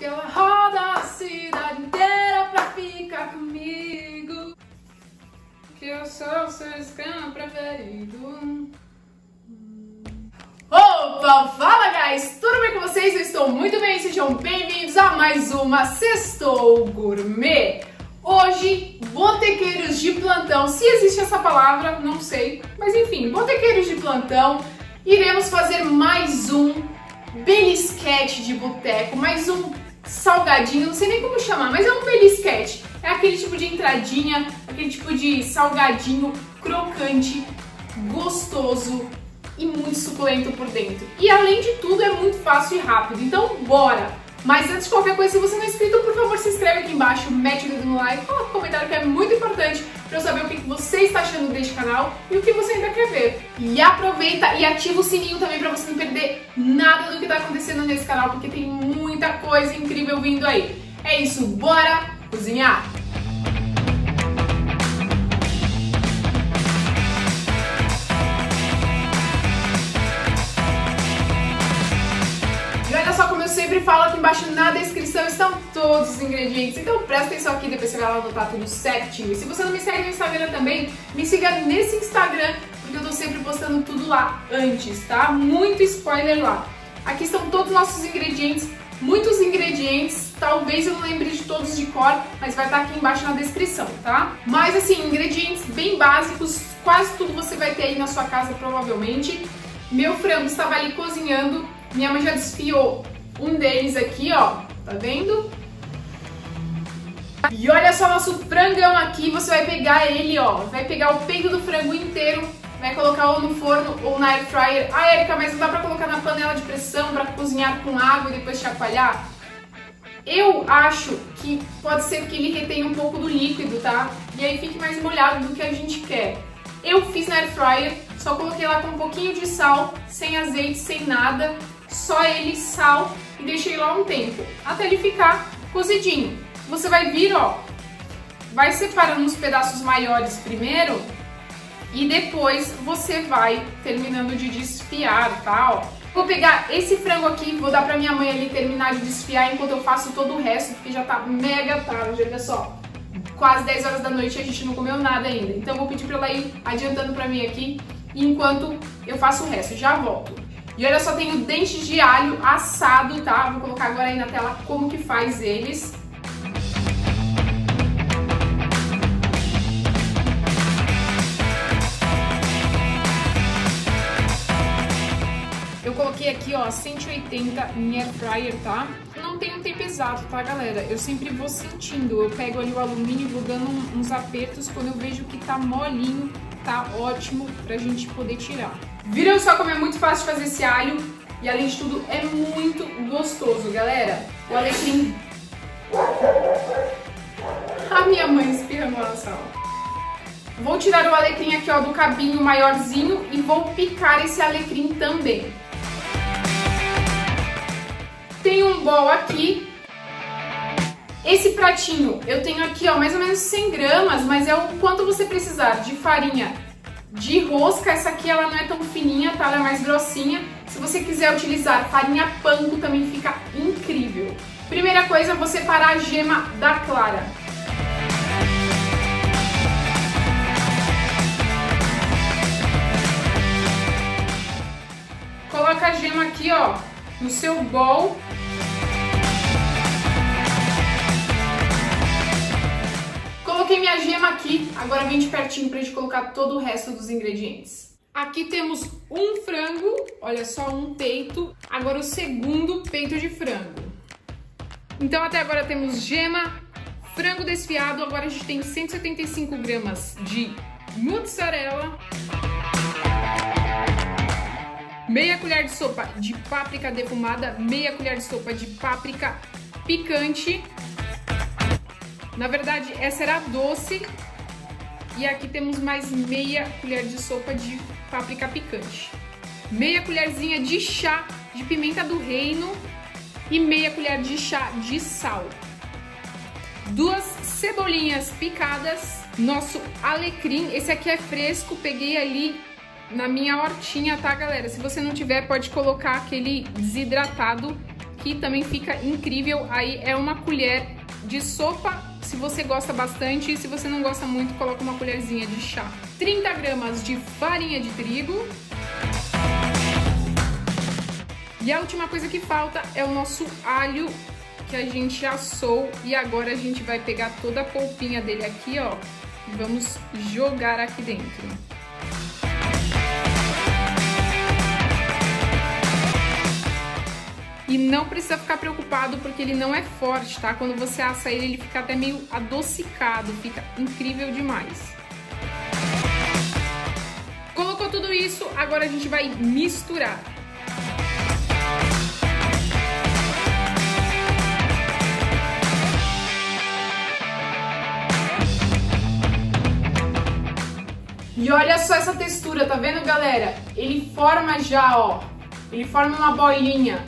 que ela roda a cidade inteira pra ficar comigo. Que eu sou o seu escravo preferido. Opa, fala guys, tudo bem com vocês? Eu estou muito bem, sejam bem-vindos a mais uma Sextou Gourmet. Hoje, botequeiros de plantão, se existe essa palavra, não sei, mas enfim, botequeiros de plantão, iremos fazer mais um belisquete de boteco, mais um salgadinho, não sei nem como chamar, mas é um belisquete. É aquele tipo de entradinha, aquele tipo de salgadinho crocante, gostoso e muito suculento por dentro. E além de tudo é muito fácil e rápido, então bora! Mas antes de qualquer coisa, se você não é inscrito, por favor se inscreve aqui embaixo, mete o dedo no like, coloca um comentário que é muito importante para eu saber o que você está achando deste canal e o que você ainda quer ver. E aproveita e ativa o sininho também para você não perder nada do que está acontecendo nesse canal, porque tem muita coisa incrível vindo aí. É isso, bora cozinhar! Sempre falo, aqui embaixo na descrição estão todos os ingredientes, então presta atenção aqui, depois você vai lá anotar tudo certinho. E se você não me segue no Instagram também, me siga nesse Instagram, porque eu tô sempre postando tudo lá antes, tá? Muito spoiler lá. Aqui estão todos os nossos ingredientes, muitos ingredientes, talvez eu não lembre de todos de cor, mas vai estar aqui embaixo na descrição, tá? Mas assim, ingredientes bem básicos, quase tudo você vai ter aí na sua casa provavelmente. Meu frango estava ali cozinhando, minha mãe já desfiou um deles aqui, ó, tá vendo? E olha só nosso frangão aqui, você vai pegar ele, ó, vai pegar o peito do frango inteiro, vai colocar ou no forno ou na air fryer. Ah, Erika, mas não dá pra colocar na panela de pressão pra cozinhar com água e depois chacoalhar? Eu acho que pode ser que ele retenha um pouco do líquido, tá? E aí fique mais molhado do que a gente quer. Eu fiz na air fryer, só coloquei lá com um pouquinho de sal, sem azeite, sem nada, só ele, sal, e deixei lá um tempo, até ele ficar cozidinho. Você vai vir, ó, vai separando os pedaços maiores primeiro, e depois você vai terminando de desfiar, tá, ó. Vou pegar esse frango aqui, vou dar pra minha mãe ali terminar de desfiar, enquanto eu faço todo o resto, porque já tá mega tarde, olha só. Quase 10 horas da noite e a gente não comeu nada ainda, então eu vou pedir pra ela ir adiantando pra mim aqui, enquanto eu faço o resto, já volto. E olha só, tenho dentes de alho assado, tá? Vou colocar agora aí na tela como que faz eles. Eu coloquei aqui, ó, 180 em air fryer, tá? Não tem um tempo exato, tá, galera? Eu sempre vou sentindo. Eu pego ali o alumínio e vou dando uns apertos quando eu vejo que tá molinho, tá ótimo pra gente poder tirar. Viram só como é muito fácil de fazer esse alho e além de tudo é muito gostoso, galera. O alecrim... A minha mãe espirrando lá na sala. Vou tirar o alecrim aqui, ó, do cabinho maiorzinho e vou picar esse alecrim também. Tem um bowl aqui. Esse pratinho eu tenho aqui, ó, mais ou menos 100 gramas, mas é o quanto você precisar de farinha de rosca. Essa aqui ela não é tão fininha, tá? Ela é mais grossinha. Se você quiser utilizar farinha panko também fica incrível. Primeira coisa, vou separar a gema da clara. Coloca a gema aqui, ó, no seu bowl. Coloquei minha gema aqui, agora vem de pertinho pra gente colocar todo o resto dos ingredientes. Aqui temos um frango, olha só, um peito, agora o segundo peito de frango. Então até agora temos gema, frango desfiado, agora a gente tem 175 gramas de mozzarella, meia colher de sopa de páprica defumada, meia colher de sopa de páprica picante. Na verdade, essa era doce. E aqui temos mais meia colher de sopa de páprica picante. Meia colherzinha de chá de pimenta do reino. E meia colher de chá de sal. 2 cebolinhas picadas. Nosso alecrim, esse aqui é fresco, peguei ali na minha hortinha, tá, galera? Se você não tiver, pode colocar aquele desidratado, que também fica incrível. Aí é uma colher de sopa, se você gosta bastante, e se você não gosta muito, coloca uma colherzinha de chá. 30 gramas de farinha de trigo. E a última coisa que falta é o nosso alho, que a gente assou, e agora a gente vai pegar toda a polpinha dele aqui, ó, e vamos jogar aqui dentro. E não precisa ficar preocupado porque ele não é forte, tá? Quando você assa ele, ele fica até meio adocicado, fica incrível demais. Colocou tudo isso, agora a gente vai misturar. E olha só essa textura, tá vendo, galera? Ele forma já, ó, ele forma uma bolinha.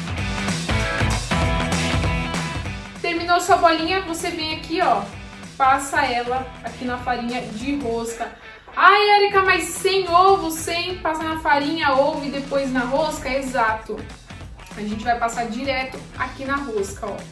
Terminou sua bolinha, você vem aqui, ó, passa ela aqui na farinha de rosca. Ai, Érica, mas sem ovo, sem passar na farinha, ovo e depois na rosca? Exato. A gente vai passar direto aqui na rosca, ó.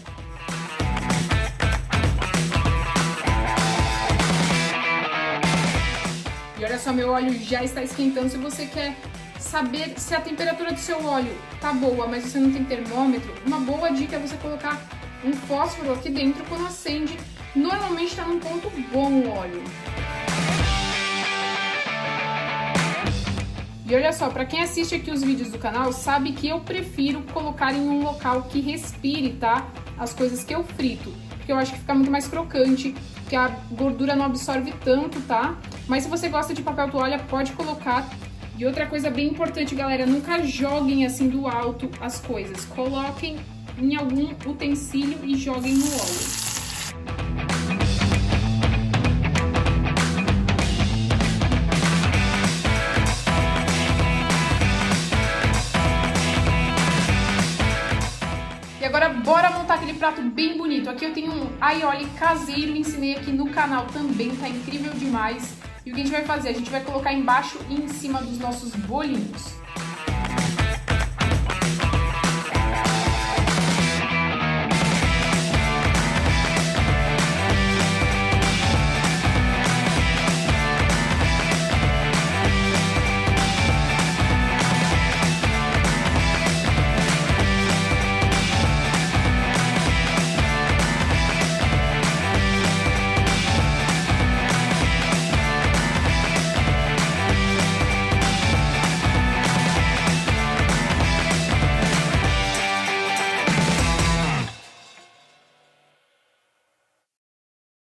E olha só, meu óleo já está esquentando. Se você quer saber se a temperatura do seu óleo tá boa, mas você não tem termômetro, uma boa dica é você colocar um fósforo aqui dentro quando acende. Normalmente tá num ponto bom o óleo. E olha só, para quem assiste aqui os vídeos do canal, sabe que eu prefiro colocar em um local que respire, tá? As coisas que eu frito, porque eu acho que fica muito mais crocante, que a gordura não absorve tanto, tá? Mas se você gosta de papel toalha, pode colocar. E outra coisa bem importante, galera, nunca joguem assim do alto as coisas. Coloquem em algum utensílio e joguem no óleo. E agora bora montar aquele prato bem bonito. Aqui eu tenho um aioli caseiro, ensinei aqui no canal também, tá incrível demais. E o que a gente vai fazer? A gente vai colocar embaixo e em cima dos nossos bolinhos.